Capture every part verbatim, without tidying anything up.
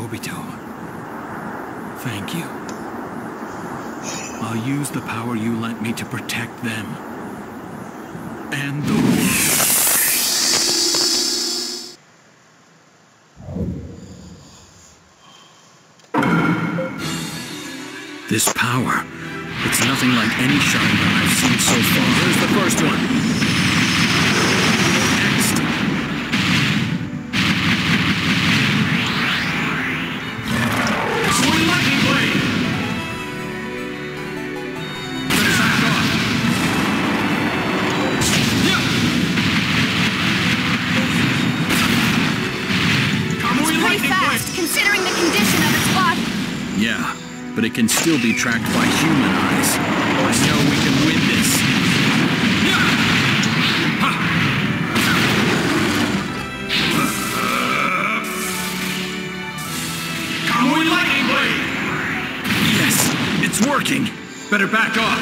Obito. Thank you. I'll use the power you lent me to protect them. And the world. This power, it's nothing like any Sharingan I've seen so far. Here's the first one. Next. Swing lightning blade. Better back off. Yeah. It's pretty fast, considering the condition of its body. Yeah. But it can still be tracked by human eyes. I know we can win this. Kamui Lightning Blade! Yes, it's working. Better back off.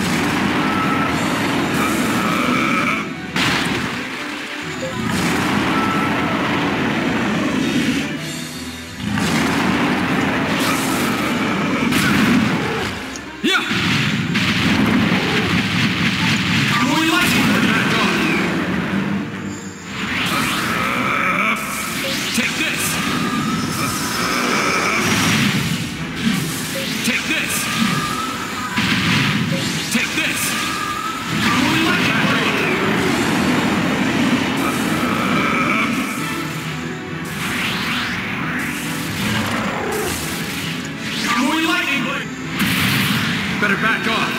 Better back off.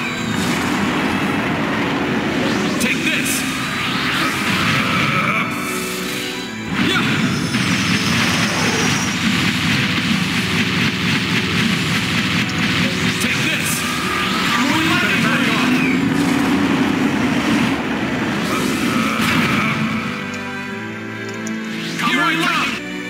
Take this. Yeah. Take this. Better back off. Come right down.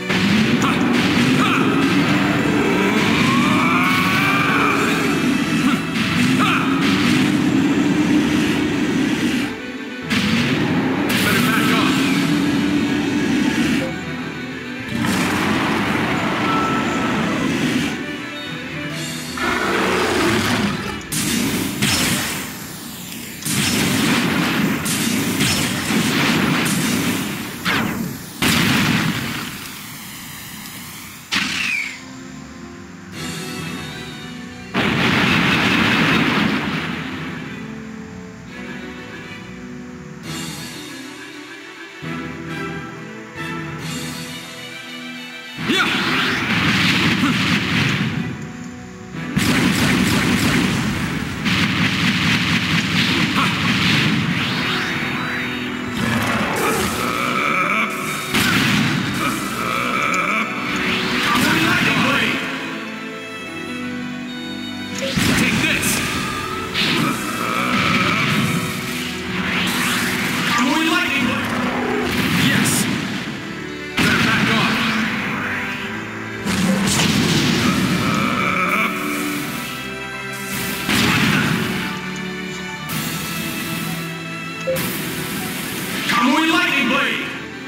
Kamui Lightning Blade!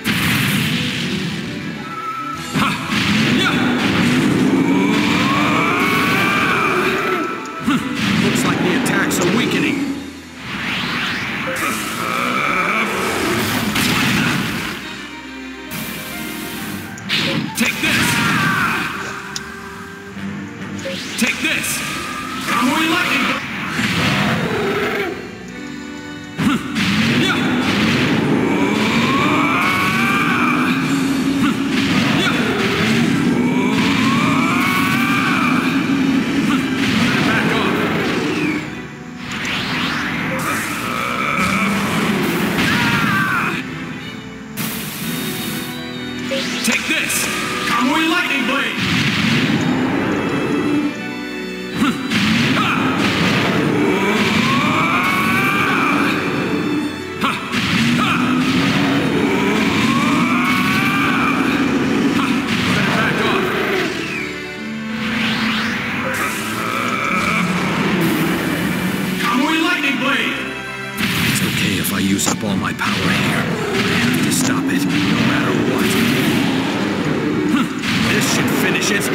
Ha! Yeah! Looks like the attacks are weakening. Take this! Take this! Kamui Lightning Blade! Take this! Kamui Lightning Blade! If I use up all my power here, I have to stop it, no matter what. This should finish it.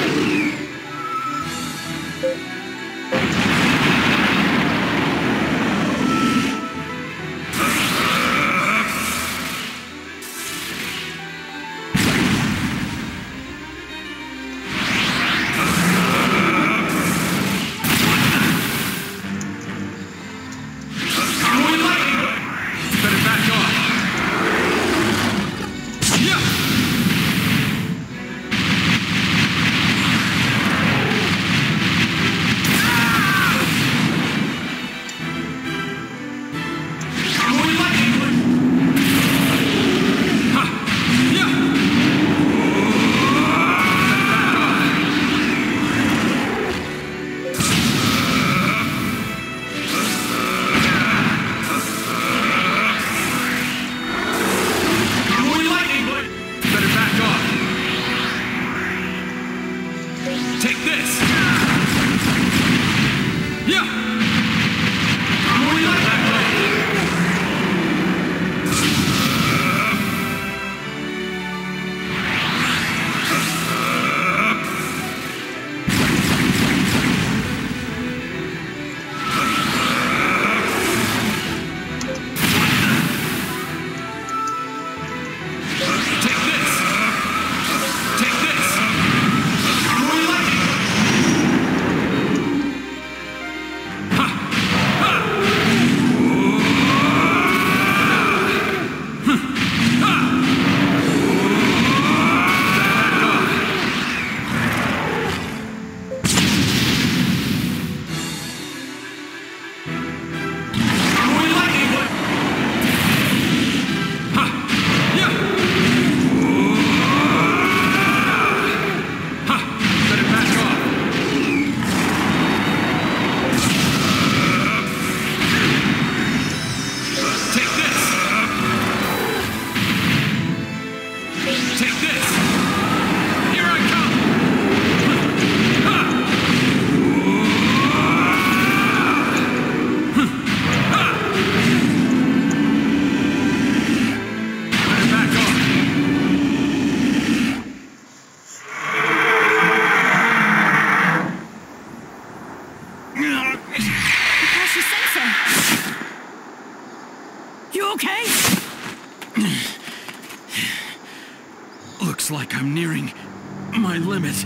Looks like I'm nearing my limit.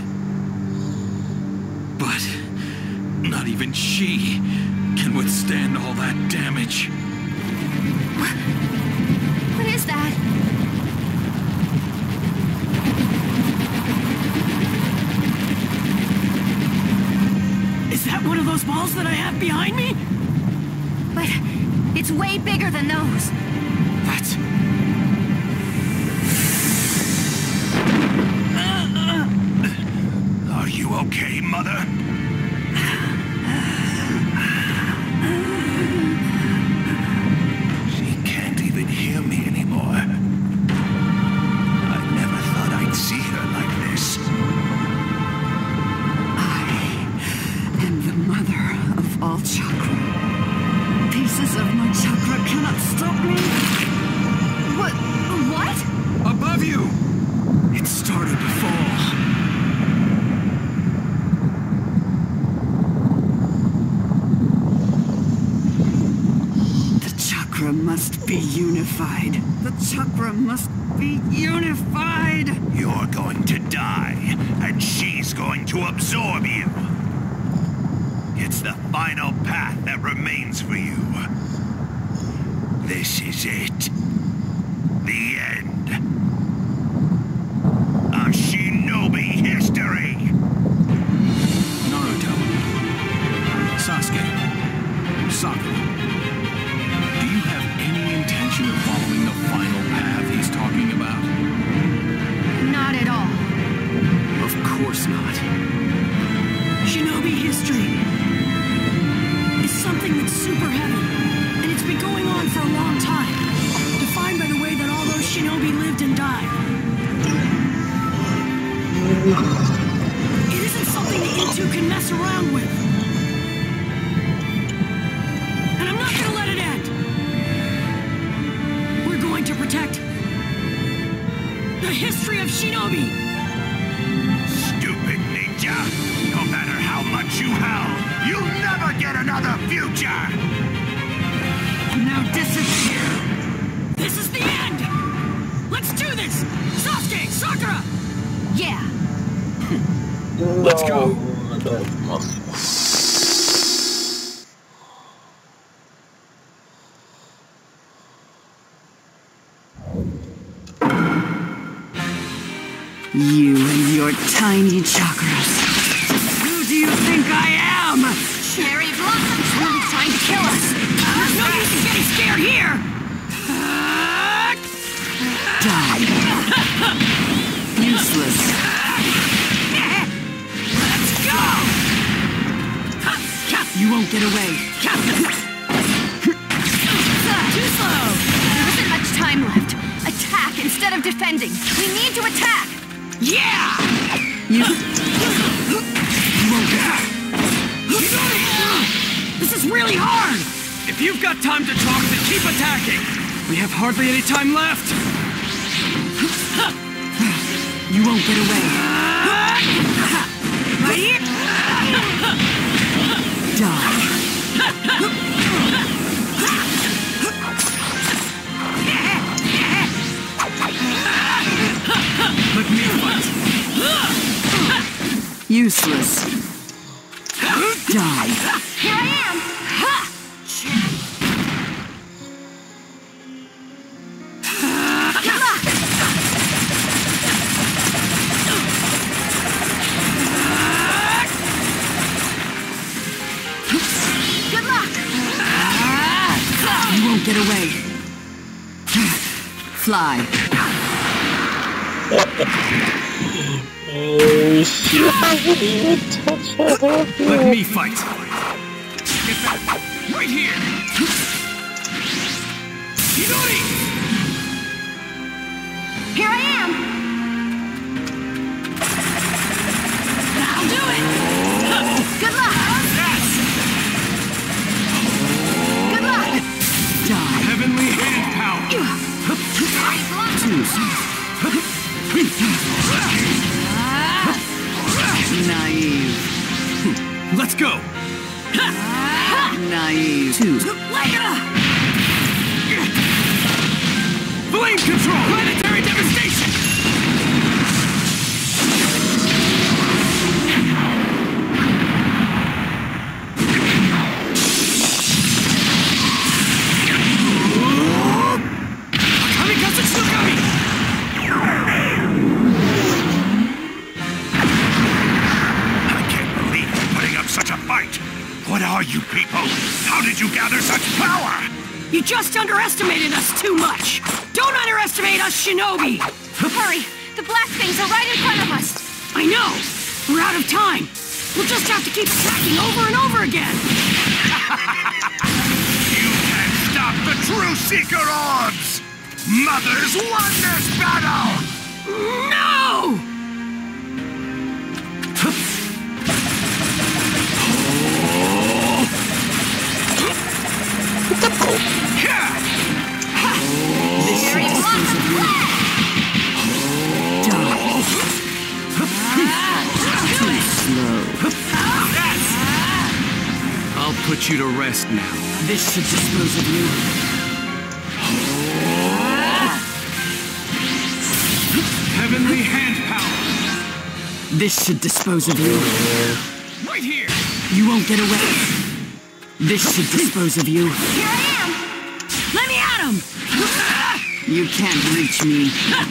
But not even she can withstand all that damage. What, what is that? Is that one of those balls that I have behind me? But it's way bigger than those. That's... Are you okay, Mother? She can't even hear me anymore. I never thought I'd see her like this. I am the mother of all chakra. Pieces of my chakra cannot stop me. What? What? Above you! It started to fall. The chakra must be unified. The chakra must be unified. You're going to die, and she's going to absorb you. It's the final path that remains for you. This is it. The end. Of Shinobi history! Naruto. Sasuke. Sakura. Do you have any intention of following the final path he's talking about? Not at all. Of course not. Shinobi history is something that's super heavy, and it's been going on for a long time, defined by the way that all those shinobi lived and died. It isn't something that you two can mess around with. And I'm not gonna let it end. We're going to protect the history of Shinobi. hell! You'll never get another future! Now disappear! This is the end! Let's do this! Sasuke! Sakura! Yeah. Let's go. You and your tiny chakras. Who do you think I am? Cherry Blossom truly trying to kill us. There's no use in getting scared here! Die. Useless. Let's go! You won't get away. Too slow. There isn't much time left. Attack instead of defending. We need to attack. Yeah! You... you won't get... This is really hard! If you've got time to talk, then keep attacking. We have hardly any time left. You won't get away. Let me fight. Useless. Die. Here I am. Good luck. Good luck. You won't get away. Fly. Oh shit, I didn't even touch her. Let me fight. Get back. Right here. Chidori! Here I am. I'll do it. Good luck. Good luck. Die. Heavenly hand power. Cherry Blossom. Naive. Let's go. Naive. Two. Flame control. Planetary devastation. Kamikaze Tsunami. Such a fight! What are you people? How did you gather such power? You just underestimated us too much. Don't underestimate us, Shinobi. Hurry. The black things are right in front of us. I know. We're out of time. We'll just have to keep attacking over and over again. You can't stop the True Seeker orbs! Mother's won this battle! No! Cherry Blossom. I'll put you to rest now. This should dispose of you. Heavenly hand power. This should dispose of you. Right here. You won't get away. This should dispose of you. Here I am. Let me at him! You can't reach me.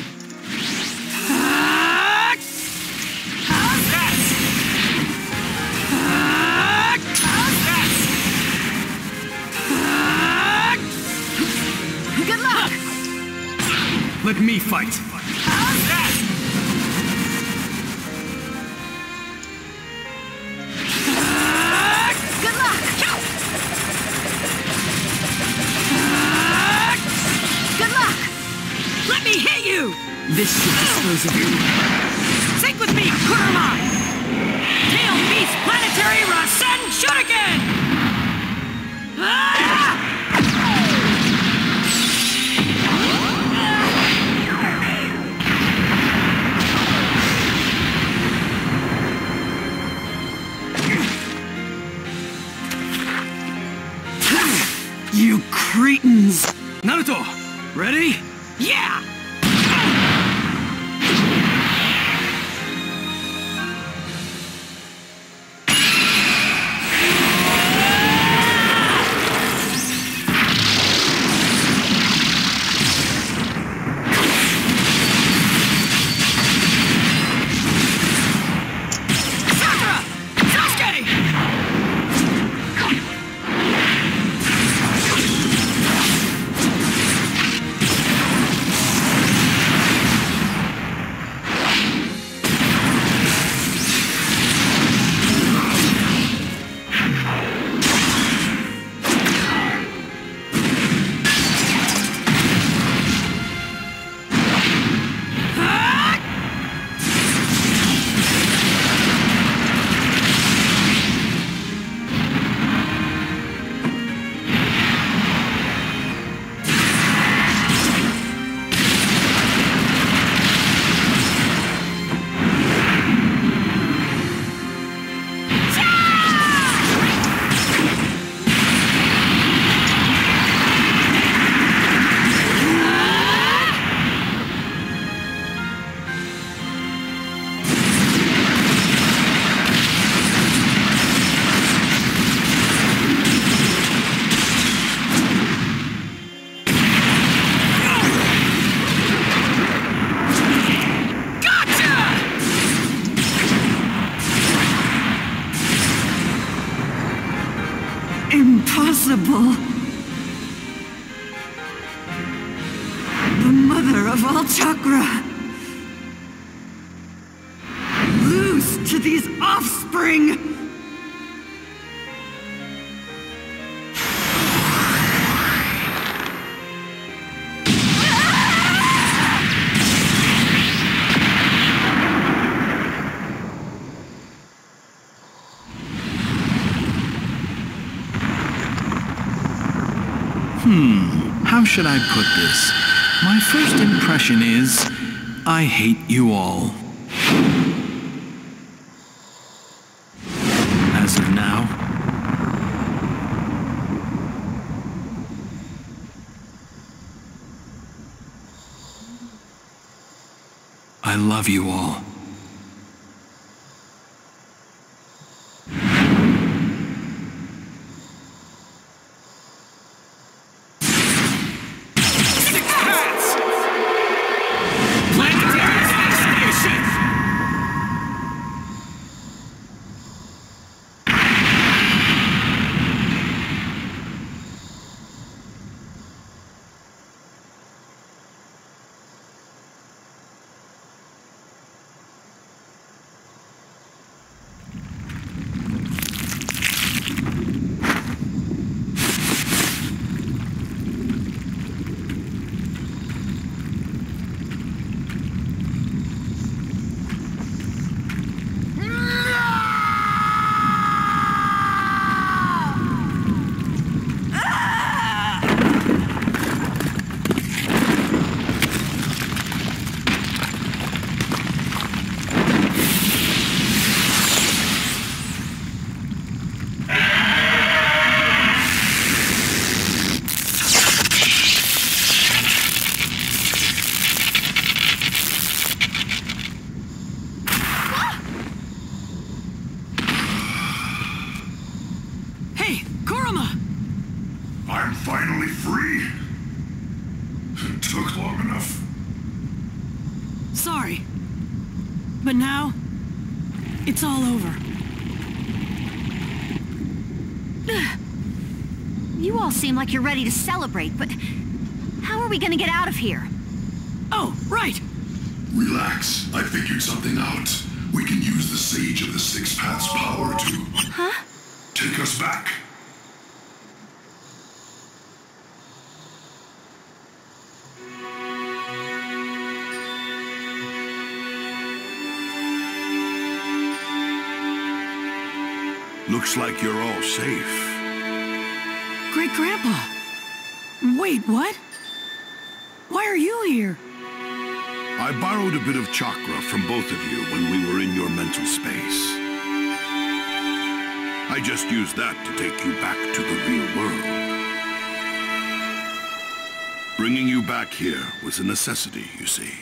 Good luck. Let me fight. Good luck. Good luck. Let me hit you! This should dispose of you. Sync with me, Kurama! Tail Beast Planetary Rasen Shuriken! Ah! Ready? Yeah! Impossible. The mother of all chakra. Lose to these offspring. Hmm, how should I put this? My first impression is, I hate you all. As of now, I love you all. I'm finally free. It took long enough. Sorry. But now, it's all over. You all seem like you're ready to celebrate, but how are we gonna get out of here? Oh, right! Relax. I figured something out. We can use the Sage of the Six Paths power to... Huh? Take us back. Looks like you're all safe. Great Grandpa! Wait, what? Why are you here? I borrowed a bit of chakra from both of you when we were in your mental space. I just used that to take you back to the real world. Bringing you back here was a necessity, you see.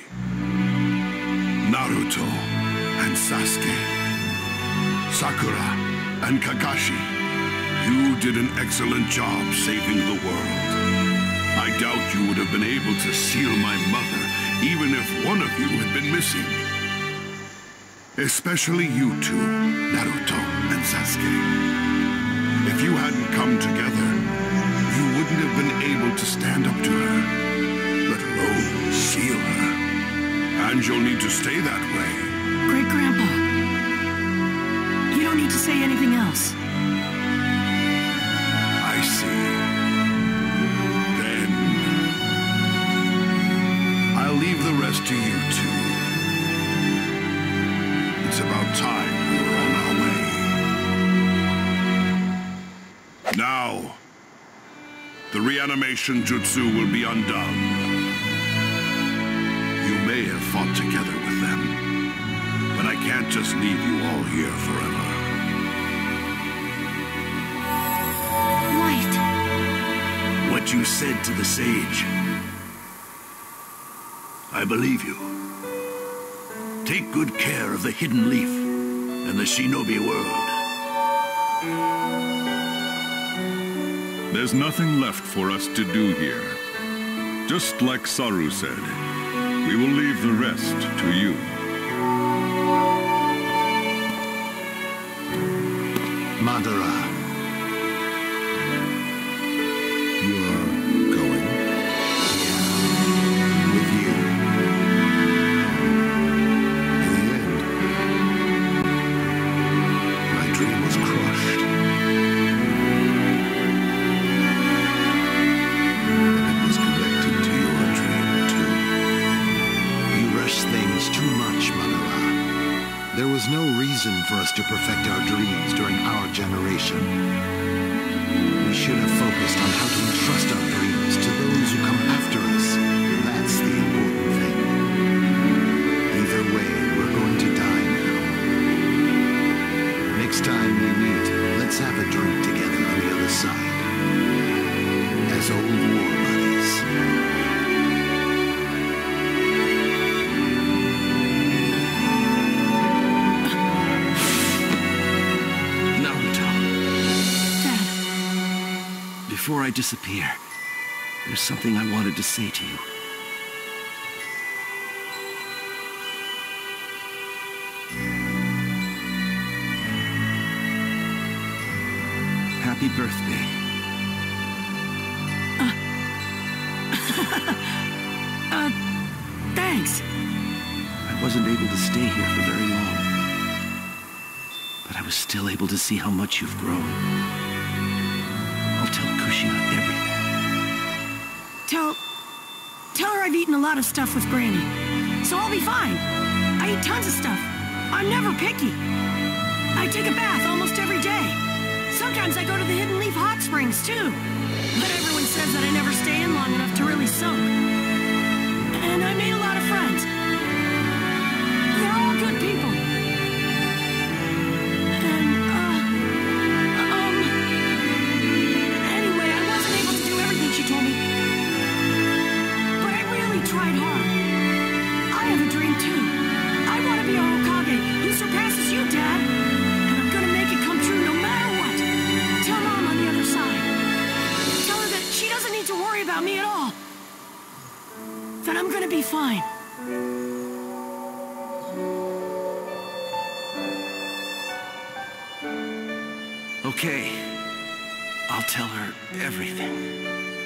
Naruto and Sasuke, Sakura and Kakashi, you did an excellent job saving the world. I doubt you would have been able to seal my mother, even if one of you had been missing. Especially you two, Naruto and Sasuke. If you hadn't come together, you wouldn't have been able to stand up to her, let alone seal her. And you'll need to stay that way. Great Grandpa, you don't need to say anything else. I see. Then I'll leave the rest to you two. It's about time we were on our way. Now, the reanimation jutsu will be undone. You may have fought together with them, but I can't just leave you all here forever. Light. What you said to the sage, I believe you. Take good care of the Hidden Leaf and the Shinobi world. There's nothing left for us to do here. Just like Saru said, we will leave the rest to you. Madara. You're going? Yeah. With you. In the end, my dream was crushed. And it was connected to your dream, too. You rushed things too much, Madara. There was no reason for us to perfect our dreams during our generation. We should have focused on how to entrust our dreams to those who come after us. That's the important thing. Either way, we're going to die now. Next time we meet, let's have a drink together on the other side. As old war buddies. Before I disappear, there's something I wanted to say to you. Happy birthday. Uh, uh, thanks. I wasn't able to stay here for very long, but I was still able to see how much you've grown. I'll tell Kushina everything. Tell... Tell her I've eaten a lot of stuff with Granny, so I'll be fine. I eat tons of stuff. I'm never picky. I take a bath almost every day. Sometimes I go to the Hidden Leaf hot springs, too. But everyone says that I never stay in long enough to really soak. And I made a lot of friends. They're all good people. And, uh... Um... Anyway, I wasn't able to do everything she told me. But I really tried hard. I have a dream, too. I want to be a Hokage who surpasses you, Dad. And I'm gonna make it come true no matter what. Tell Mom on the other side. Tell her that she doesn't need to worry about me at all. That I'm gonna be fine. Okay. I'll tell her everything.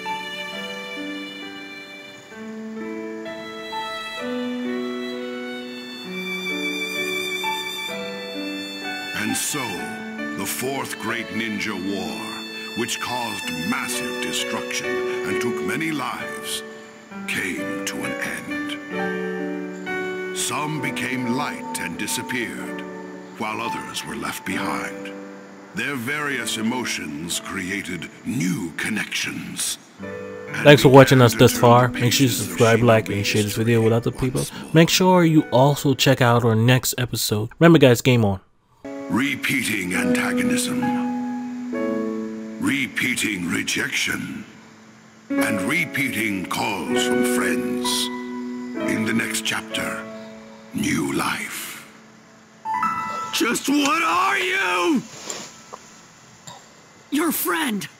And so, the Fourth Great Ninja War, which caused massive destruction and took many lives, came to an end. Some became light and disappeared, while others were left behind. Their various emotions created new connections. Thanks for watching us thus far. Make sure you subscribe, like, and share this video with other people. Make sure you also check out our next episode. Remember guys, game on. Repeating antagonism. Repeating rejection. and repeating calls from friends. In the next chapter, new life. Just what are you? Your friend.